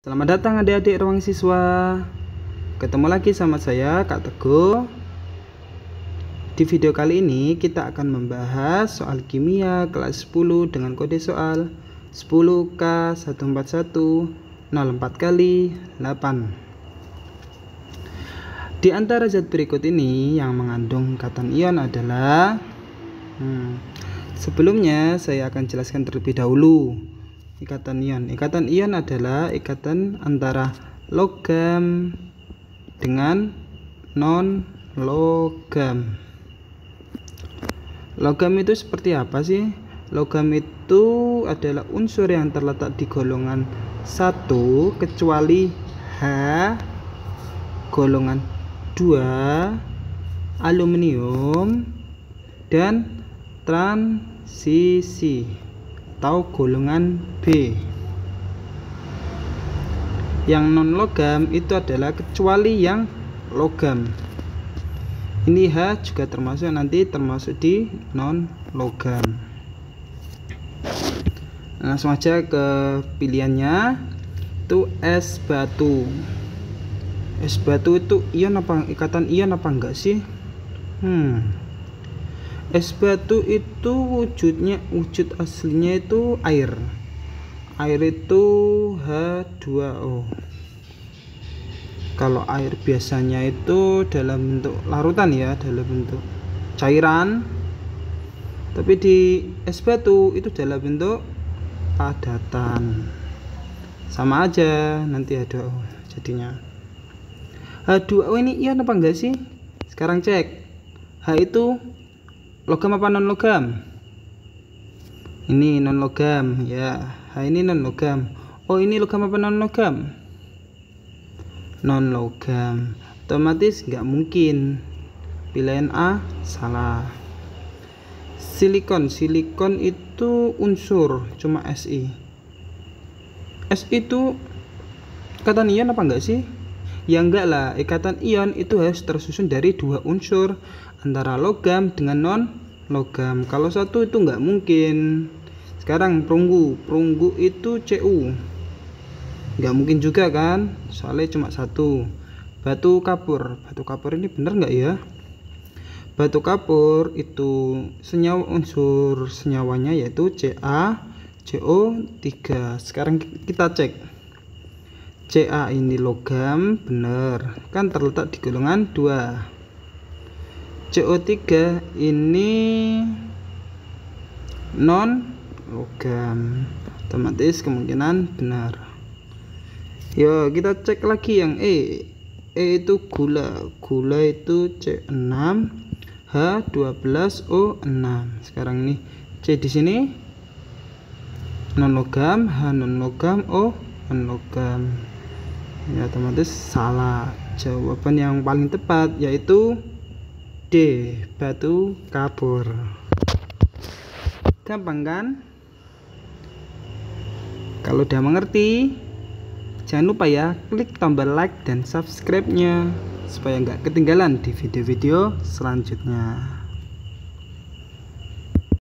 Selamat datang adik-adik ruang siswa. Ketemu lagi sama saya Kak Teguh. Di video kali ini kita akan membahas soal kimia kelas 10 dengan kode soal 10K14104 kali 8. Di antara zat berikut ini yang mengandung ikatan ion adalah sebelumnya saya akan jelaskan terlebih dahulu. Ikatan ion adalah ikatan antara logam dengan non logam. Logam itu seperti apa sih? Logam itu adalah unsur yang terletak di golongan 1 kecuali H, golongan 2 aluminium, dan transisi atau golongan B. Yang non logam itu adalah kecuali yang logam. Ini H juga termasuk di non logam. Langsung aja ke pilihannya. Itu es batu. Es batu itu ion apa, ikatan ion apa enggak sih? Es batu itu wujud aslinya itu air. Air itu H2O. Kalau air biasanya itu dalam bentuk larutan ya, dalam bentuk cairan. Tapi di es batu itu dalam bentuk padatan. Sama aja nanti H2O jadinya. H2O ini ion apa enggak sih? Sekarang cek. H itu logam apa non logam? Ini non logam ya. H ini non logam. Oh, ini logam apa non logam? Non logam. Otomatis nggak mungkin. Pilihan A salah. Silikon itu unsur, cuma Si. Si itu ikatan ion apa enggak sih? Ya enggak lah, ikatan ion itu harus tersusun dari dua unsur, antara logam dengan non logam. Kalau satu itu enggak mungkin. Sekarang perunggu itu Cu, enggak mungkin juga kan, soalnya cuma satu. Batu kapur ini bener enggak ya? Batu kapur itu unsur senyawanya yaitu CaCO3. Sekarang kita cek. Ca ini logam, bener kan, terletak di golongan 2. CO3 ini non logam, otomatis kemungkinan benar. Yuk kita cek lagi yang E itu gula itu C6H12O6. Sekarang nih C di sini non logam, H non logam, O non logam. Ya, otomatis salah. Jawaban yang paling tepat yaitu D, batu kapur. Gampang kan? Kalau udah mengerti, jangan lupa ya klik tombol like dan subscribe-nya supaya nggak ketinggalan di video-video selanjutnya.